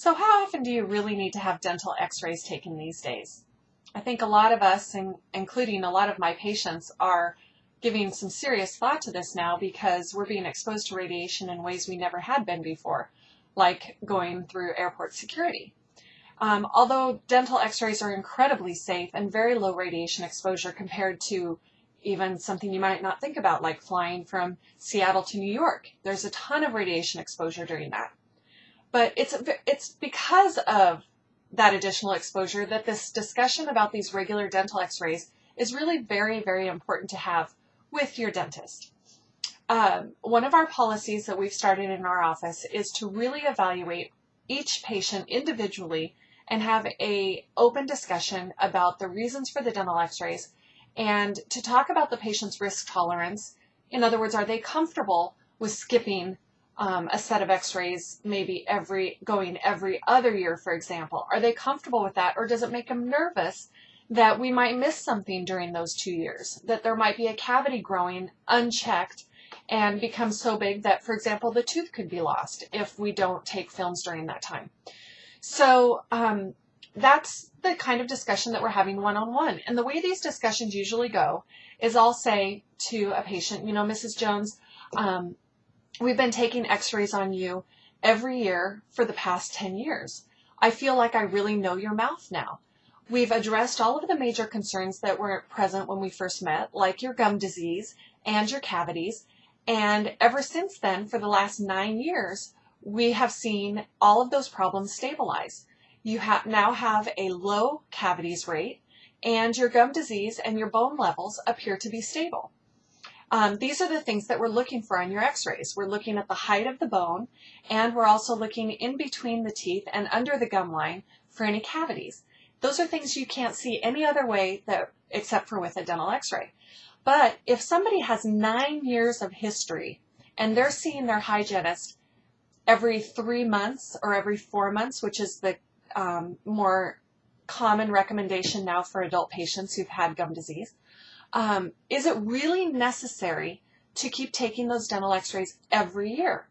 So how often do you really need to have dental x-rays taken these days? I think a lot of us, including a lot of my patients, are giving some serious thought to this now because we're being exposed to radiation in ways we never had been before, like going through airport security. Although dental x-rays are incredibly safe and very low radiation exposure compared to even something you might not think about, like flying from Seattle to New York. There's a ton of radiation exposure during that. But it's because of that additional exposure that this discussion about these regular dental x-rays is really very, very important to have with your dentist. One of our policies that we've started in our office is to really evaluate each patient individually and have an open discussion about the reasons for the dental x-rays and to talk about the patient's risk tolerance. In other words, are they comfortable with skipping a set of x-rays, maybe going every other year, for example? Are they comfortable with that, or does it make them nervous that we might miss something during those 2 years, that there might be a cavity growing unchecked and become so big that, for example, the tooth could be lost if we don't take films during that time? So that's the kind of discussion that we're having one-on-one. And the way these discussions usually go is I'll say to a patient, Mrs. Jones, we've been taking x-rays on you every year for the past 10 years. I feel like I really know your mouth now. We've addressed all of the major concerns that were present when we first met, like your gum disease and your cavities. And ever since then, for the last 9 years, we have seen all of those problems stabilize. You now have a low cavities rate, and your gum disease and your bone levels appear to be stable. These are the things that we're looking for on your x-rays. We're looking at the height of the bone, and we're also looking in between the teeth and under the gum line for any cavities. Those are things you can't see any other way except for with a dental x-ray. But if somebody has 9 years of history and they're seeing their hygienist every 3 months or every 4 months, which is the more common recommendation now for adult patients who've had gum disease, is it really necessary to keep taking those dental x-rays every year?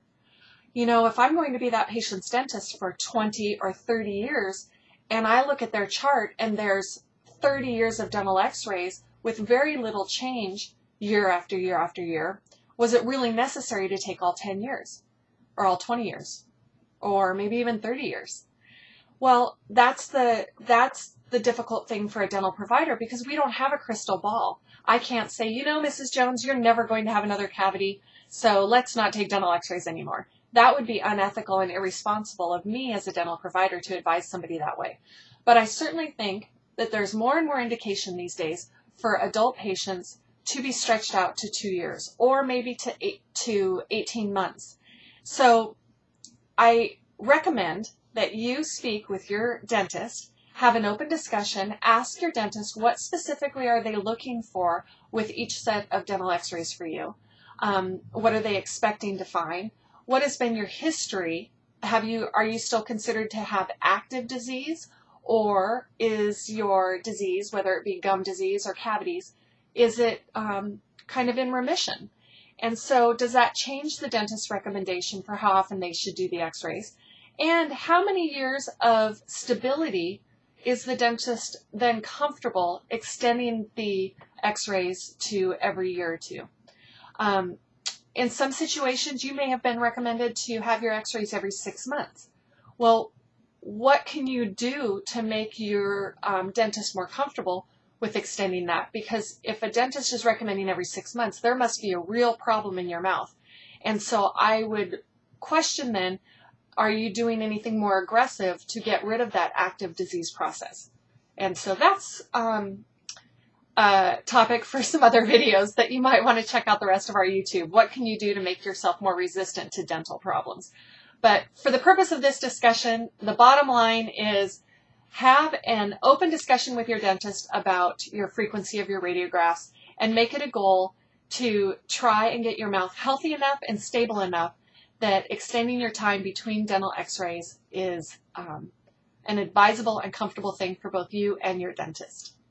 If I'm going to be that patient's dentist for 20 or 30 years and I look at their chart and there's 30 years of dental x-rays with very little change year after year after year, was it really necessary to take all 10 years or all 20 years or maybe even 30 years? Well, that's the difficult thing for a dental provider because we don't have a crystal ball. I can't say, Mrs. Jones, you're never going to have another cavity, so let's not take dental x-rays anymore. That would be unethical and irresponsible of me as a dental provider to advise somebody that way. But I certainly think that there's more and more indication these days for adult patients to be stretched out to 2 years or maybe to 18 months. So I recommend that you speak with your dentist, have an open discussion, ask your dentist what specifically are they looking for with each set of dental x-rays for you. What are they expecting to find? What has been your history? Are you still considered to have active disease, or is your disease, whether it be gum disease or cavities, is it kind of in remission? And so does that change the dentist's recommendation for how often they should do the x-rays? And how many years of stability is the dentist then comfortable extending the x-rays to every year or two? In some situations, you may have been recommended to have your x-rays every 6 months. Well, what can you do to make your dentist more comfortable with extending that? Because if a dentist is recommending every 6 months, there must be a real problem in your mouth. And so I would question then, are you doing anything more aggressive to get rid of that active disease process? And so that's a topic for some other videos that you might want to check out the rest of our YouTube. What can you do to make yourself more resistant to dental problems? But for the purpose of this discussion, the bottom line is have an open discussion with your dentist about your frequency of your radiographs and make it a goal to try and get your mouth healthy enough and stable enough that extending your time between dental x-rays is an advisable and comfortable thing for both you and your dentist.